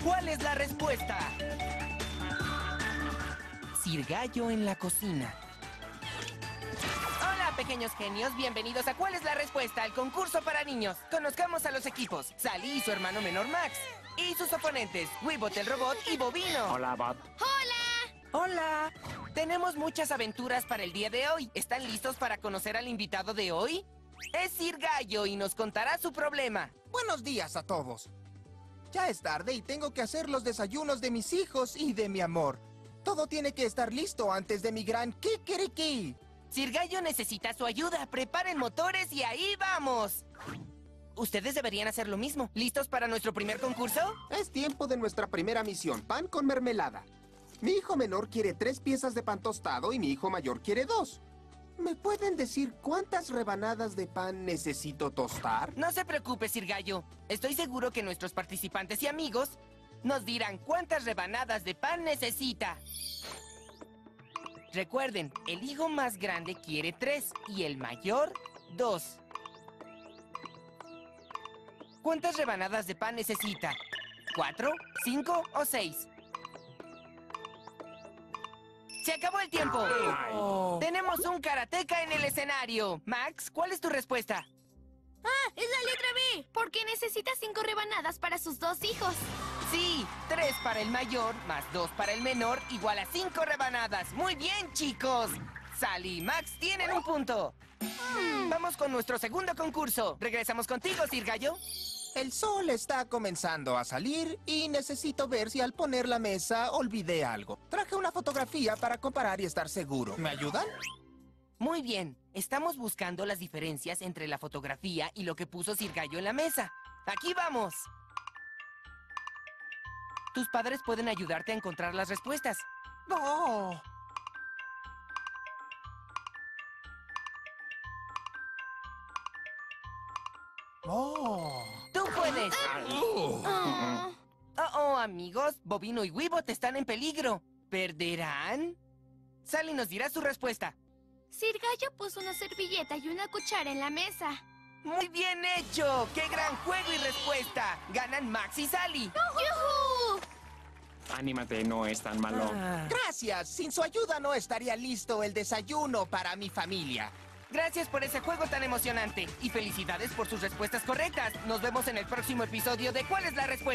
¿Cuál es la respuesta? Sir Gallo en la cocina. Hola, pequeños genios. Bienvenidos a ¿Cuál es la respuesta? El concurso para niños. Conozcamos a los equipos. Sally y su hermano menor Max. Y sus oponentes, Wibbot el robot y Bobino. Hola, Bot. ¡Hola! ¡Hola! Tenemos muchas aventuras para el día de hoy. ¿Están listos para conocer al invitado de hoy? Es Sir Gallo y nos contará su problema. Buenos días a todos. Ya es tarde y tengo que hacer los desayunos de mis hijos y de mi amor. Todo tiene que estar listo antes de mi gran kikiriki. Sir Gallo necesita su ayuda. Preparen motores y ahí vamos. Ustedes deberían hacer lo mismo. ¿Listos para nuestro primer concurso? Es tiempo de nuestra primera misión, pan con mermelada. Mi hijo menor quiere 3 piezas de pan tostado y mi hijo mayor quiere 2. ¿Me pueden decir cuántas rebanadas de pan necesito tostar? No se preocupe, Sir Gallo. Estoy seguro que nuestros participantes y amigos nos dirán cuántas rebanadas de pan necesita. Recuerden, el hijo más grande quiere 3 y el mayor 2. ¿Cuántas rebanadas de pan necesita? ¿4, 5 o 6? ¡Se acabó el tiempo! Ay. Tenemos un karateca en el escenario. Max, ¿cuál es tu respuesta? ¡Ah! ¡Es la letra B! Porque necesita 5 rebanadas para sus 2 hijos. Sí, 3 para el mayor más 2 para el menor igual a 5 rebanadas. ¡Muy bien, chicos! Sally y Max tienen un punto. Vamos con nuestro segundo concurso. ¿Regresamos contigo, Sir Gallo? El sol está comenzando a salir y necesito ver si al poner la mesa olvidé algo. Traje una fotografía para comparar y estar seguro. ¿Me ayudan? Muy bien. Estamos buscando las diferencias entre la fotografía y lo que puso Sir Gallo en la mesa. ¡Aquí vamos! Tus padres pueden ayudarte a encontrar las respuestas. ¡No! ¡Oh! ¡Tú puedes! Ah. Oh, amigos, Bobino y Wibbot están en peligro. ¿Perderán? Sally nos dirá su respuesta. Sir Gallo puso una servilleta y una cuchara en la mesa. ¡Muy bien hecho! ¡Qué gran juego y respuesta! Ganan Max y Sally. ¡Yujú! Anímate, no es tan malo. Gracias. Sin su ayuda no estaría listo el desayuno para mi familia. Gracias por ese juego tan emocionante. Y felicidades por sus respuestas correctas. Nos vemos en el próximo episodio de ¿Cuál es la respuesta?